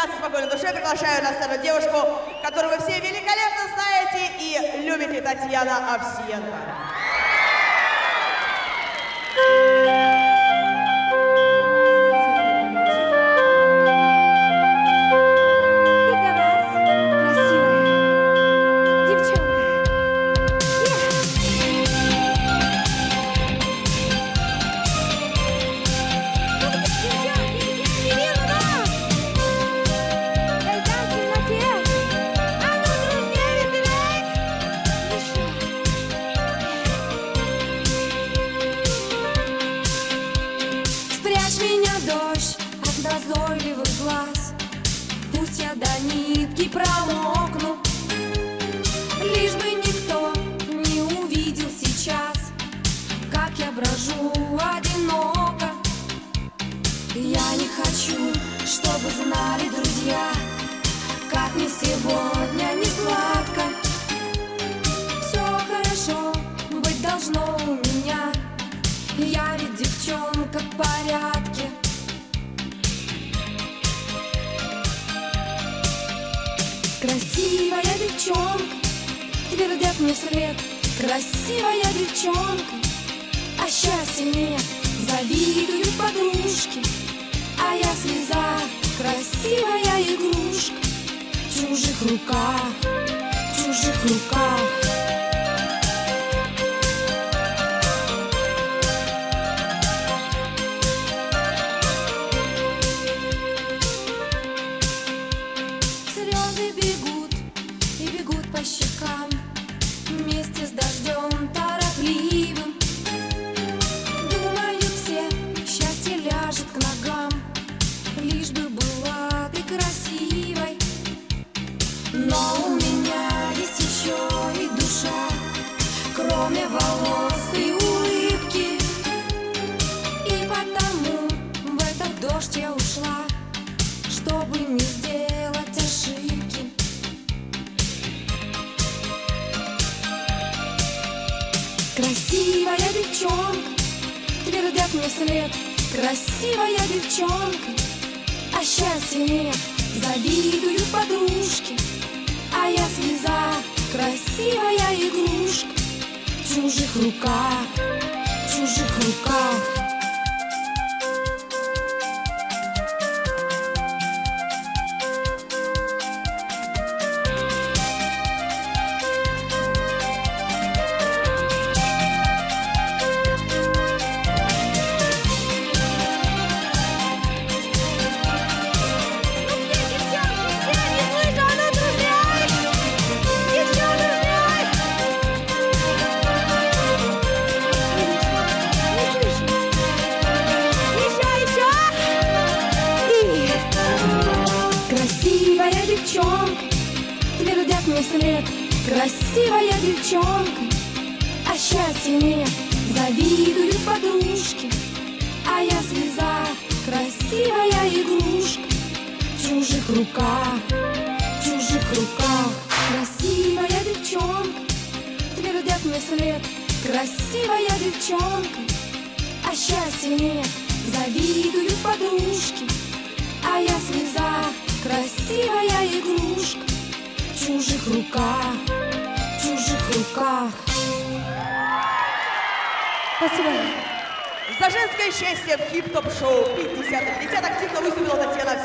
сейчас в спокойной душе приглашаю на сцену девушку, которую вы все великолепно знаете и любите, Татьяна Овсиенко. Назойливых глаз, пусть я до нитки промокну, лишь бы никто не увидел сейчас, как я брожу одиноко. Я не хочу, чтобы знали друзья, как мне сегодня не сладко. Все хорошо быть должно у меня, я ведь девчонка в порядке. Красивая девчонка, твердят мне вслед. Красивая девчонка, а счастья нет, завидуют подружки. А я слеза, красивая игрушка, в чужих руках, в чужих руках. По щекам вместе с дождем торопливым. Думают все, счастье ляжет к ногам, лишь бы была ты красивой. Но у меня есть еще и душа, кроме волос и улыбки. И потому в этот дождь я ушла, чтобы не сделать ошибки. Красивая девчонка, твердят мне вслед. Красивая девчонка, а счастья нет, завидуют подружки. А я слеза, красивая игрушка, в чужих руках, в чужих руках. Твердят мне вслед. Красивая девчонка, а счастья нет, завидуют подружки. А я слеза, красивая игрушка, в чужих руках, в чужих руках. Красивая девчонка, твердят мне вслед. Красивая девчонка, а счастья нет, завидуют подружки. А я слеза, красивая игрушка, в чужих руках, в чужих руках. Спасибо. За женское счастье в хип-топ-шоу 50 лет активно выступила Татьяна